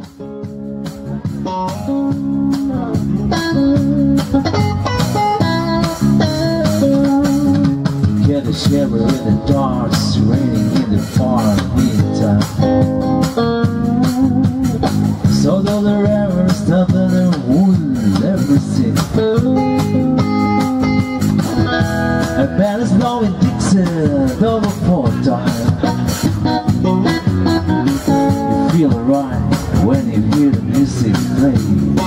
Get a shiver in the dark, raining in the far winter. So though the river stuff in the wood, everything. A band is blowing Dixie, double for time. You feel alright when you hear the music play.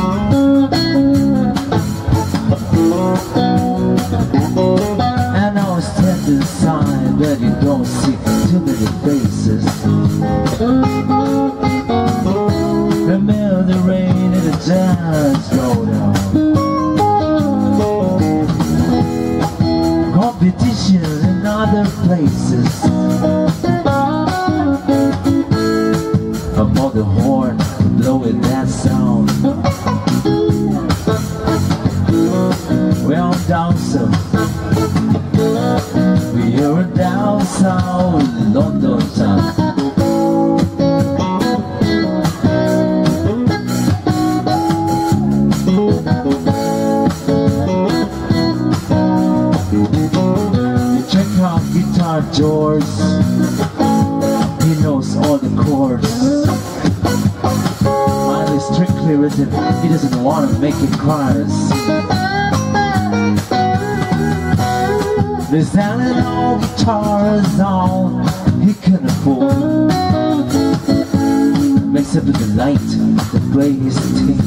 And I was standing aside, but you don't see too many faces. Remember the rain and the jazz go down. Competition in other places. Above the horn, blowing that sound. Well, down south, we are down south, London town. Guitar George, he knows all the chords. Mine is strictly written, he doesn't want to make it chorus. There's selling all guitars, all he can afford. Makes up with the light to play his thing.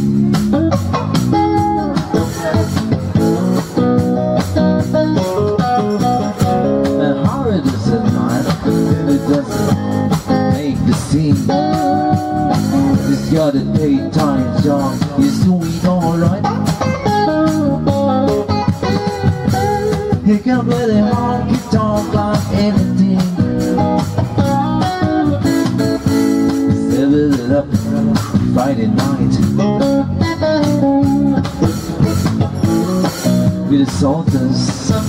This got a daytime job, he's doing alright. He can play the honky tonk like anything. Seven it up Friday night with the sultans.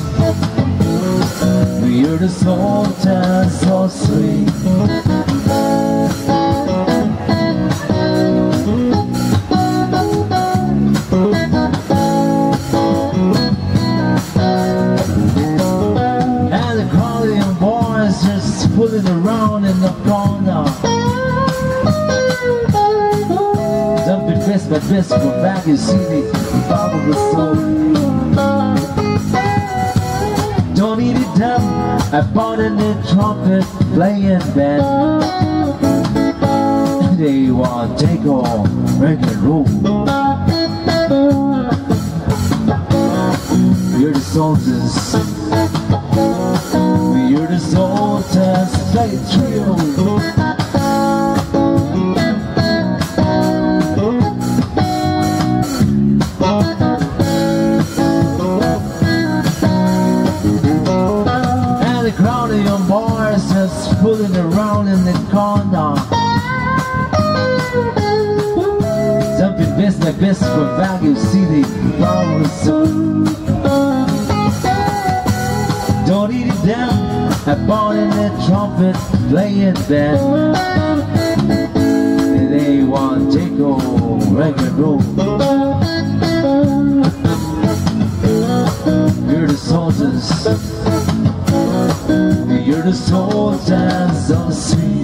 We are the sultans, so sweet. Pulling around in the corner, jumping fist by fist from back you see the power of the soul. Don't need it down, I bought in the trumpet playing band. They want to take on rock and roll. We're the soldiers. You're the sultans, play a trio. And the crowd of young boys just pulling around in the corner. Jumping best by best for value, see the flowers. Don't eat it down, I bought in the trumpet playing band. They want to take on rock and roll. You're the soldiers, you're the sultans of the sea.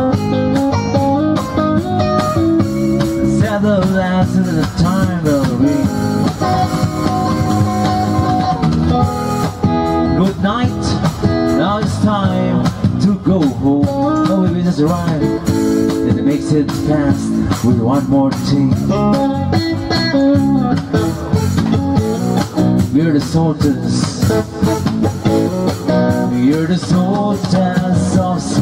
Said the last of the time will ring. Good night, now it's time to go home. Oh, we just arrived, then it makes it fast with one more thing. We're the sultans. We're the sultans of